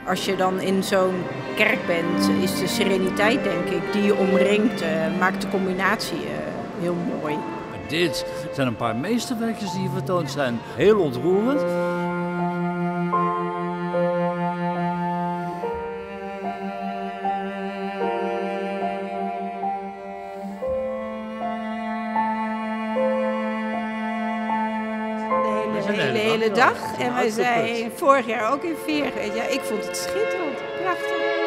als je dan in zo'n kerk bent, is de sereniteit, denk ik, die je omringt, maakt de combinatie heel mooi. Dit zijn een paar meesterwerkjes die hier vertoond zijn. Heel ontroerend. De hele dag. En wij zijn vorig jaar ook in Veere. Ja, ik vond het schitterend. Prachtig.